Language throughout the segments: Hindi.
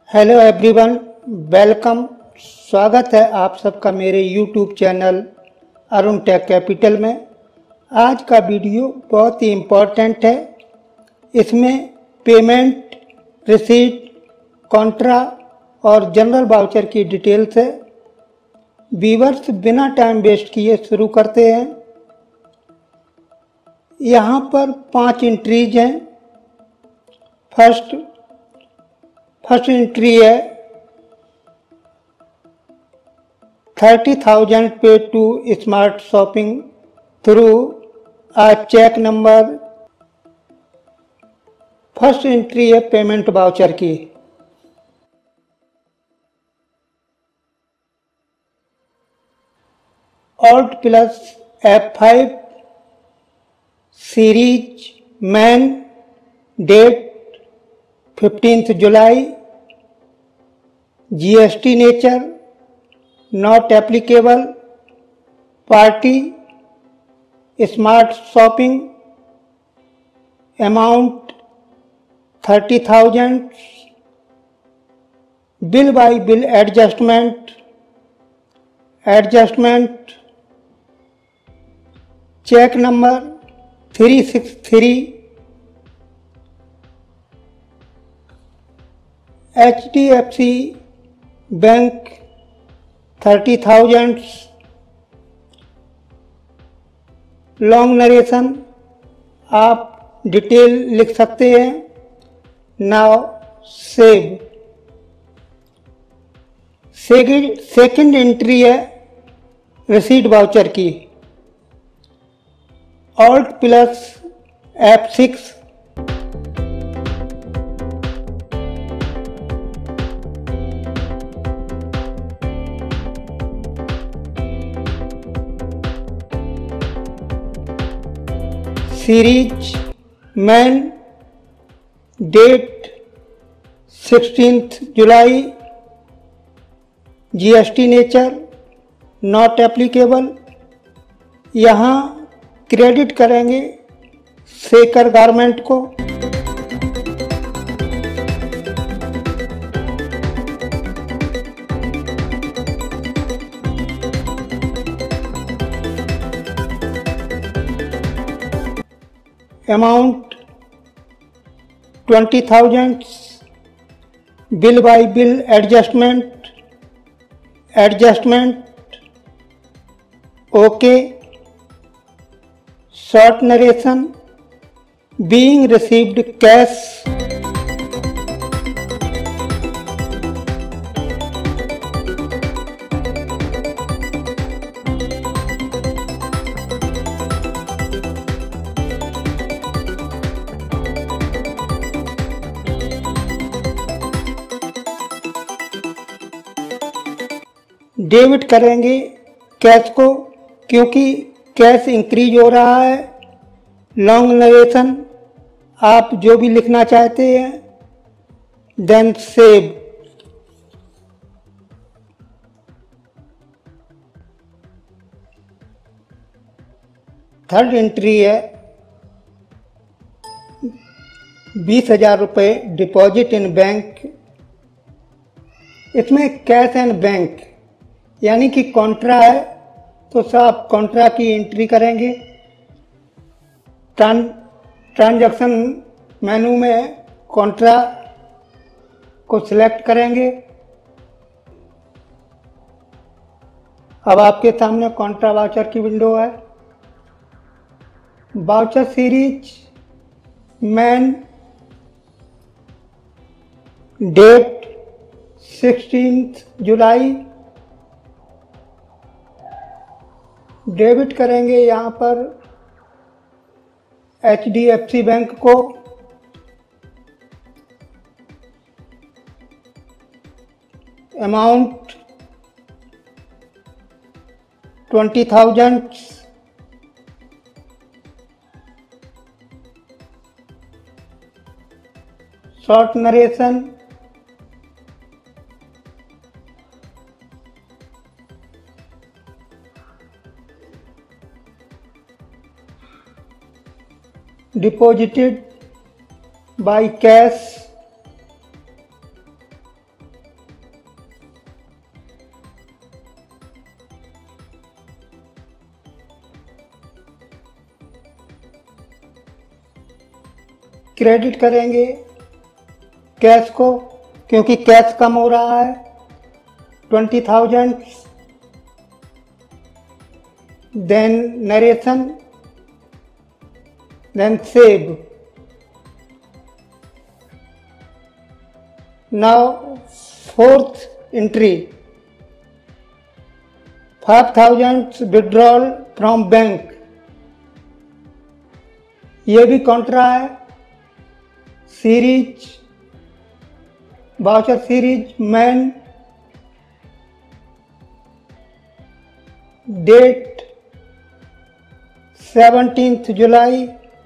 Hello everyone, welcome. स्वागत है आप सबका मेरे YouTube channel Arun Tech Capital में। आज का वीडियो बहुत ही इम्पोर्टेंट है। इसमें पेमेंट, रिसीट, कॉन्ट्रा और जनरल वाउचर की डिटेल्स है। व्यूअर्स, बिना टाइम वेस्ट किए शुरू करते हैं। यहाँ पर 5 एंट्रीज हैं। फर्स्ट एंट्री है 30,000 paid to Smart Shopping through a cheque number. First entry है पेमेंट वाउचर की। Alt plus F5 series main, date 15 जुलाई, GST nature not applicable, party Smart Shopping, amount 30,000, bill by bill adjustment, cheque number 363, HDFC bank 30,000, long narration आप डिटेल लिख सकते हैं। Now save. सेकंड एंट्री है रिसीट वाउचर की। Alt plus F6 series main, date 16 जुलाई, जीएसटी नेचर नॉट एप्लीकेबल। यहाँ क्रेडिट करेंगे शेखर गारमेंट को। Amount 20,000, bill by bill adjustment okay. Short narration being received cash. Debit करेंगे कैश को, क्योंकि कैश इंक्रीज हो रहा है। लॉन्ग नरेशन आप जो भी लिखना चाहते हैं, देन सेव। थर्ड एंट्री है 20,000 रुपये डिपॉजिट इन बैंक। इसमें कैश एंड बैंक यानी कि कॉन्ट्रा है, तो सब कॉन्ट्रा की एंट्री करेंगे। ट्रांजैक्शन मेनू में कॉन्ट्रा को सिलेक्ट करेंगे। अब आपके सामने कॉन्ट्रा वाउचर की विंडो है। वाउचर सीरीज मैन, डेट 16 जुलाई, डेबिट करेंगे यहाँ पर HDFC बैंक को। Amount 20,000, short narration deposited by cash credit करेंगे कैश को, क्योंकि कैश कम हो रहा है 20,000। Then narration, then save. Now fourth entry, 5,000 withdrawal from bank. ये भी कॉन्ट्रा है, series voucher series main. Date 17 जुलाई।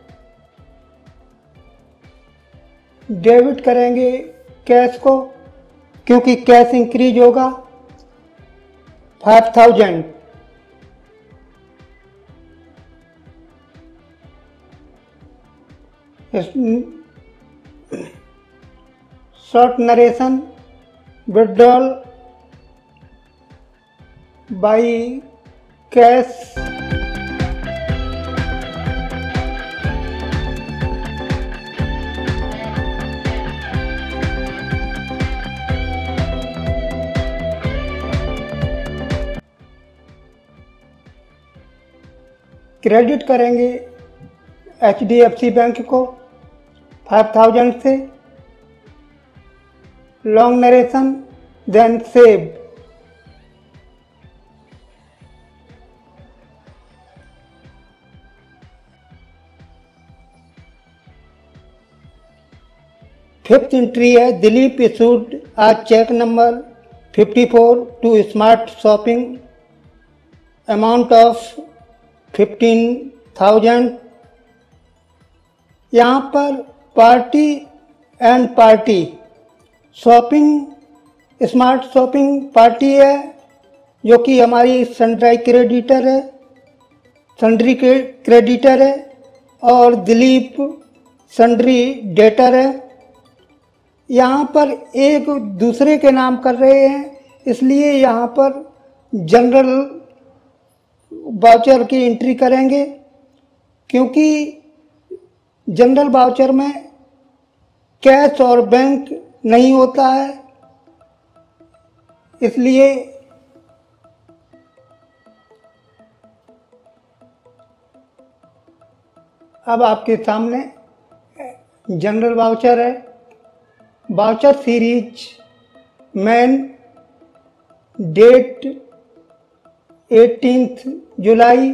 डेबिट करेंगे कैश को, क्योंकि कैश इंक्रीज होगा 5,000। Short narration, withdrawal by cash. Credit करेंगे HDFC बैंक को 5,000 से। Long narration, then save. Fifth entry है, दिलीप इशूड आज cheque number 54 to Smart Shopping, amount of 15,000। यहाँ पर party and party shopping, Smart Shopping party है जो कि हमारी सन्ड्री क्रेडिटर है, सन्ड्री क्रेडिटर है, और दिलीप सन्ड्री डेटर है। यहाँ पर एक दूसरे के नाम कर रहे हैं, इसलिए यहाँ पर जनरल वाउचर की एंट्री करेंगे, क्योंकि जनरल वाउचर में कैश और बैंक नहीं होता है। इसलिए अब आपके सामने जनरल वाउचर है, वाउचर सीरीज मैन। डेट 18 जुलाई।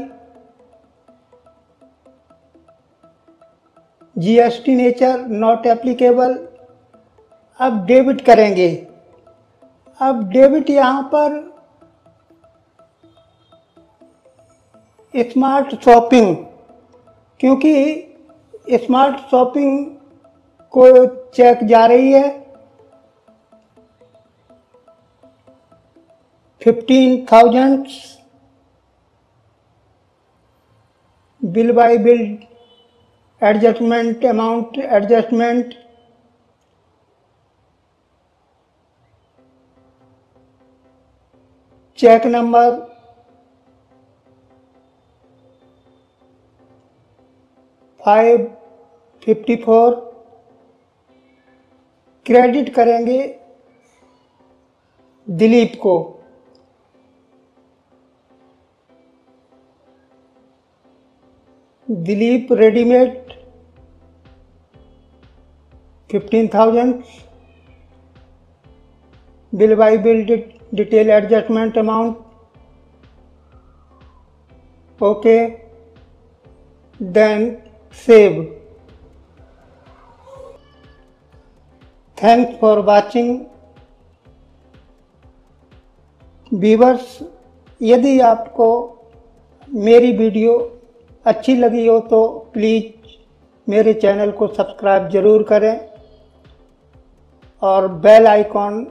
GST nature not applicable. अब डेबिट करेंगे। अब डेबिट यहाँ पर स्मार्ट शॉपिंग, क्योंकि स्मार्ट शॉपिंग को चेक जा रही है 15,000। Bill by bill adjustment, amount adjustment. Cheque number 554। Credit करेंगे दिलीप को। Dilip readymade 15,000। Bill by bill detail adjustment amount okay, then save. Thanks for watching viewers. यदि आपको मेरी वीडियो अच्छी लगी हो तो प्लीज़ मेरे चैनल को सब्सक्राइब ज़रूर करें और बेल आइकॉन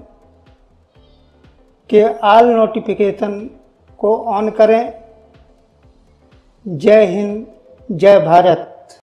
के ऑल नोटिफिकेशन को ऑन करें। जय हिंद, जय भारत।